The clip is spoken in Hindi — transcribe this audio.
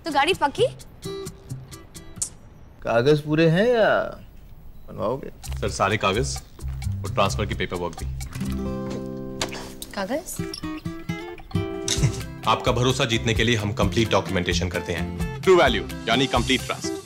तो गाड़ी पक्की? कागज पूरे हैं या बनवाओगे? सर सारे कागज और ट्रांसफर की पेपर वर्क भी। कागज? आपका भरोसा जीतने के लिए हम कंप्लीट डॉक्यूमेंटेशन करते हैं। ट्रू वैल्यू यानी कंप्लीट ट्रस्ट।